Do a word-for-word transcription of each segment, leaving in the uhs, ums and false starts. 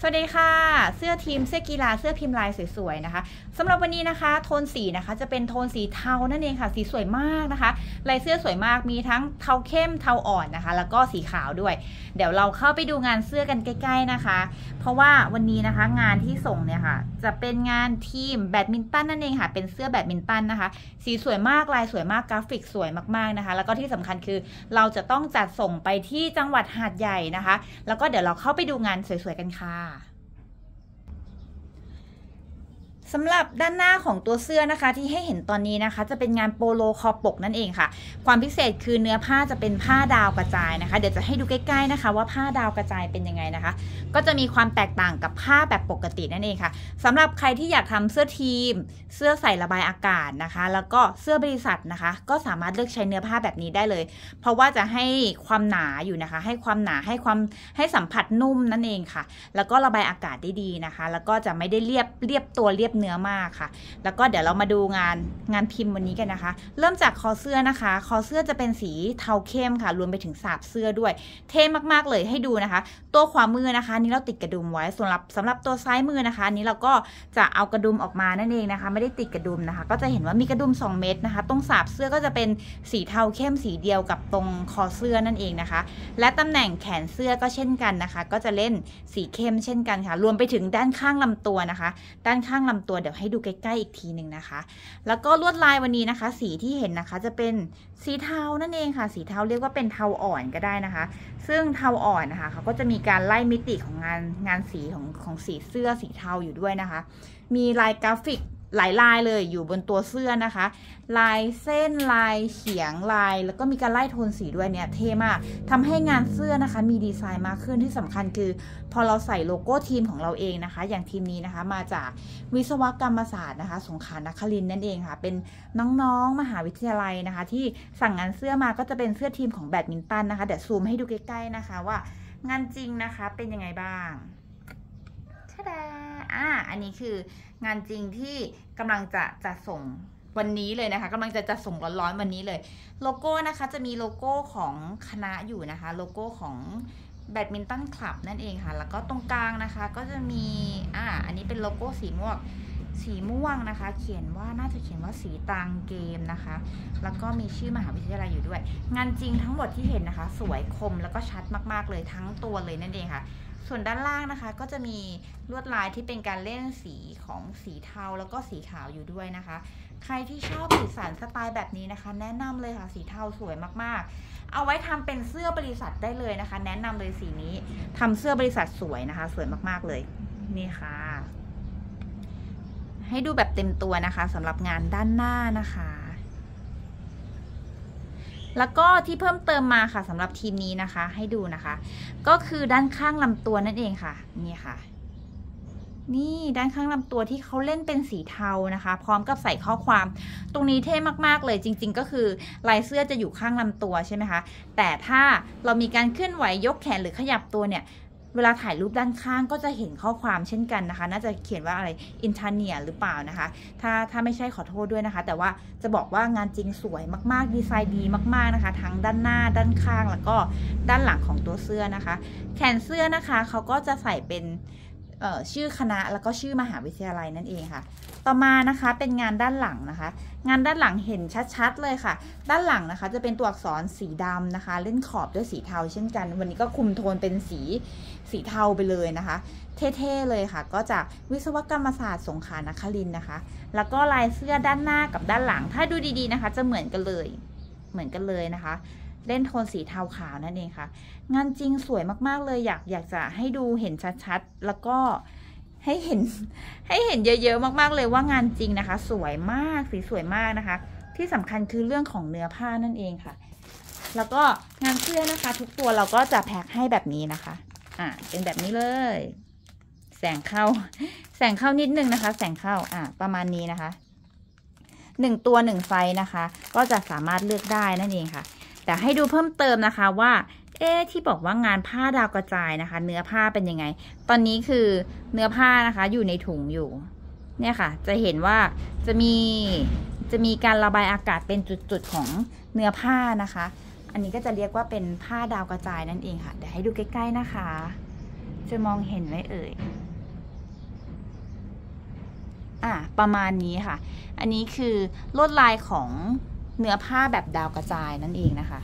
สวัสดีค่ะเสื้อทีมเสื้อกีฬาเสื้อพิมพ์ลายสวยๆนะคะสำหรับวันนี้นะคะโทนสีนะคะจะเป็นโทนสีเทานั่นเองค่ะสีสวยมากนะคะลายเสื้อสวยมากมีทั้งเทาเข้มเทาอ่อนนะคะแล้วก็สีขาวด้วยเดี๋ยวเราเข้าไปดูงานเสื้อกันใกล้ๆนะคะเพราะว่าวันนี้นะคะงานที่ส่งเนี่ยค่ะจะเป็นงานทีมแบดมินตันนั่นเองค่ะเป็นเสื้อแบดมินตันนะคะสีสวยมากลายสวยมากกราฟิกสวยมากๆนะคะแล้วก็ที่สำคัญคือเราจะต้องจัดส่งไปที่จังหวัดหาดใหญ่นะคะแล้วก็เดี๋ยวเราเข้าไปดูงานสวยๆกันค่ะสำหรับด้านหน้าของตัวเสื้อนะคะที่ให้เห็นตอนนี้นะคะจะเป็นงานโปโลคอปกนั่นเองค่ะความพิเศษคือเนื้อผ้าจะเป็นผ้าดาวกระจายนะคะเดี๋ยวจะให้ดูใกล้ๆนะคะว่าผ้าดาวกระจายเป็นยังไงนะคะก็จะมีความแตกต่างกับผ้าแบบปกตินั่นเองค่ะสำหรับใครที่อยากทำเสื้อทีมเสื้อใส่ระบายอากาศนะคะแล้วก็เสื้อบริษัทนะคะก็สามารถเลือกใช้เนื้อผ้าแบบนี้ได้เลยเพราะว่าจะให้ความหนาอยู่นะคะให้ความหนาให้ความให้สัมผัสนุ่มนั่นเองค่ะแล้วก็ระบายอากาศได้ดีนะคะแล้วก็จะไม่ได้เรียบเรียบตัวเรียบเนื้อมากค่ะแล้วก็เดี๋ยวเรามาดูงานงานพิมพ์วันนี้กันนะคะเริ่มจากคอเสื้อนะคะคอเสื้อจะเป็นสีเทาเข้มค่ะรวมไปถึงสาบเสื้อด้วยเท่มากๆเลยให้ดูนะคะตัวขวามือนะคะนี้เราติดกระดุมไว้สำหรับสำหรับตัวซ้ายมือนะคะนี้เราก็จะเอากระดุมออกมานั่นเองนะคะไม่ได้ติดกระดุมนะคะก็จะเห็นว่ามีกระดุมสองเม็ดนะคะตรงสาบเสื้อก็จะเป็นสีเทาเข้มสีเดียวกับตรงคอเสื้อนั่นเองนะคะและตำแหน่งแขนเสื้อก็เช่นกันนะคะก็จะเล่นสีเข้มเช่นกันค่ะรวมไปถึงด้านข้างลำตัวนะคะด้านข้างลำตัวเดี๋ยวให้ดูใกล้ๆอีกทีหนึ่งนะคะแล้วก็ลวดลายวันนี้นะคะสีที่เห็นนะคะจะเป็นสีเทานั่นเองค่ะสีเทาเรียกว่าเป็นเทาอ่อนก็ได้นะคะซึ่งเทาอ่อนนะคะเขาก็จะมีการไล่มิติของงานงานสีของของสีเสื้อสีเทาอยู่ด้วยนะคะมีลายกราฟิกหลายลายเลยอยู่บนตัวเสื้อนะคะลายเส้นลายเฉียงลายแล้วก็มีการไล่โทนสีด้วยเนี่ยเท่มากทำให้งานเสื้อนะคะมีดีไซน์มากขึ้นที่สำคัญคือพอเราใส่โลโก้ทีมของเราเองนะคะอย่างทีมนี้นะคะมาจากวิศวกรรมศาสตร์นะคะสงขลานครินทร์นั่นเองค่ะเป็นน้องๆมหาวิทยาลัยนะคะที่สั่งงานเสื้อมาก็จะเป็นเสื้อทีมของแบดมินตันนะคะเดี๋ยวซูมให้ดูใกล้ๆนะคะว่างานจริงนะคะเป็นยังไงบ้างชะดาอ่าอันนี้คืองานจริงที่กำลังจะจะส่งวันนี้เลยนะคะกำลังจะจะส่งร้อนๆวันนี้เลยโลโก้นะคะจะมีโลโก้ของคณะอยู่นะคะโลโก้ของแบดมินตันคลับนั่นเองค่ะแล้วก็ตรงกลางนะคะก็จะมีอ่าอันนี้เป็นโลโก้สีม่วงสีม่วงนะคะเขียนว่าน่าจะเขียนว่าสีตรังเกมนะคะแล้วก็มีชื่อมหาวิทยาลัยอยู่ด้วยงานจริงทั้งหมดที่เห็นนะคะสวยคมแล้วก็ชัดมากๆเลยทั้งตัวเลยนั่นเองค่ะส่วนด้านล่างนะคะก็จะมีลวดลายที่เป็นการเล่นสีของสีเทาแล้วก็สีขาวอยู่ด้วยนะคะใครที่ชอบสีสันสไตล์แบบนี้นะคะแนะนำเลยค่ะสีเทาสวยมากๆเอาไว้ทำเป็นเสื้อบริษัทได้เลยนะคะแนะนำเลยสีนี้ทำเสื้อบริษัทสวยนะคะสวยมากๆเลยนี่ค่ะให้ดูแบบเต็มตัวนะคะสำหรับงานด้านหน้านะคะแล้วก็ที่เพิ่มเติมมาค่ะสำหรับทีมนี้นะคะให้ดูนะคะก็คือด้านข้างลำตัวนั่นเองค่ะนี่ค่ะนี่ด้านข้างลำตัวที่เขาเล่นเป็นสีเทานะคะพร้อมกับใส่ข้อความตรงนี้เท่มากๆเลยจริงๆก็คือลายเสื้อจะอยู่ข้างลำตัวใช่ไหมคะแต่ถ้าเรามีการเคลื่อนไหวยกแขนหรือขยับตัวเนี่ยเวลาถ่ายรูปด้านข้างก็จะเห็นข้อความเช่นกันนะคะน่าจะเขียนว่าอะไรอินทาเนียหรือเปล่านะคะถ้าถ้าไม่ใช่ขอโทษด้วยนะคะแต่ว่าจะบอกว่างานจริงสวยมากๆดีไซน์ดีมากๆนะคะทั้งด้านหน้าด้านข้างแล้วก็ด้านหลังของตัวเสื้อนะคะแขนเสื้อนะคะเขาก็จะใส่เป็นเอ่อชื่อคณะแล้วก็ชื่อมหาวิทยาลัยนั่นเองค่ะต่อมานะคะเป็นงานด้านหลังนะคะงานด้านหลังเห็นชัดๆเลยค่ะด้านหลังนะคะจะเป็นตัวอักษรสีดำนะคะเล่นขอบด้วยสีเทาเช่นกันวันนี้ก็คุมโทนเป็นสีสีเทาไปเลยนะคะเท่ๆเลยค่ะก็จากวิศวกรรมศาสตร์สงขลานครินทร์นะคะแล้วก็ลายเสื้อด้านหน้ากับด้านหลังถ้าดูดีๆนะคะจะเหมือนกันเลยเหมือนกันเลยนะคะเล่นโทนสีเทาขาวนั่นเองค่ะงานจริงสวยมากๆเลยอยากอยากจะให้ดูเห็นชัดๆแล้วก็ให้เห็นให้เห็นเยอะๆมากๆเลยว่างานจริงนะคะสวยมากสีสวยมากนะคะที่สำคัญคือเรื่องของเนื้อผ้านั่นเองค่ะแล้วก็งานเสื้อนะคะทุกตัวเราก็จะแพ็คให้แบบนี้นะคะอ่าเป็นแบบนี้เลยแสงเข้าแสงเข้านิดนึงนะคะแสงเข้าอ่าประมาณนี้นะคะหนึ่งตัวหนึ่งไซส์นะคะก็จะสามารถเลือกได้นั่นเองค่ะแต่ให้ดูเพิ่มเติมนะคะว่าเอ๊ะที่บอกว่างานผ้าดาวกระจายนะคะเนื้อผ้าเป็นยังไงตอนนี้คือเนื้อผ้านะคะอยู่ในถุงอยู่เนี่ยค่ะจะเห็นว่าจะมีจะมีการระบายอากาศเป็นจุดๆของเนื้อผ้านะคะอันนี้ก็จะเรียกว่าเป็นผ้าดาวกระจายนั่นเองค่ะเดี๋ยวให้ดูใกล้ๆนะคะจะมองเห็นไหมเอ่ยอ่ะประมาณนี้ค่ะอันนี้คือลวดลายของเนื้อผ้าแบบดาวกระจายนั่นเองนะคะ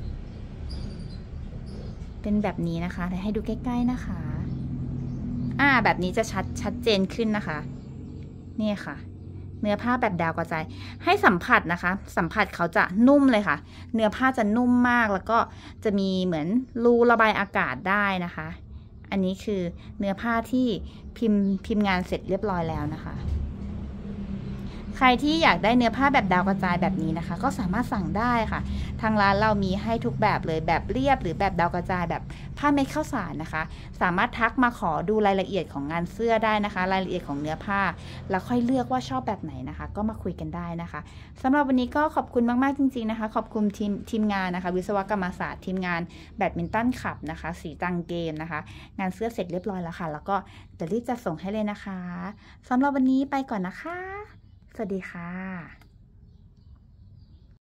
เป็นแบบนี้นะคะเดี๋ยวให้ดูใกล้ๆนะคะอ่าแบบนี้จะชัดชัดเจนขึ้นนะคะนี่ค่ะเนื้อผ้าแบบดาวกระจายให้สัมผัสนะคะสัมผัสเขาจะนุ่มเลยค่ะเนื้อผ้าจะนุ่มมากแล้วก็จะมีเหมือนรูระบายอากาศได้นะคะอันนี้คือเนื้อผ้าที่พิมพ์พิมพ์งานเสร็จเรียบร้อยแล้วนะคะใครที่อยากได้เนื้อผ้าแบบดาวกระจายแบบนี้นะคะก็สามารถสั่งได้ค่ะทางร้านเรามีให้ทุกแบบเลยแบบเรียบหรือแบบดาวกระจายแบบผ้าเม็ดข้าวสารนะคะสามารถทักมาขอดูรายละเอียดของงานเสื้อได้นะคะรายละเอียดของเนื้อผ้าแล้วค่อยเลือกว่าชอบแบบไหนนะคะก็มาคุยกันได้นะคะสำหรับวันนี้ก็ขอบคุณมากๆจริงๆนะคะขอบคุณทีมทีมงานนะคะวิศวกรรมศาสตร์ทีมงานแบดมินตันคลับนะคะสีตังเกมนะคะงานเสื้อเสร็จเรียบร้อยแล้วค่ะแล้วก็จะรีบจะส่งให้เลยนะคะสำหรับวันนี้ไปก่อนนะคะสวัสดีค่ะ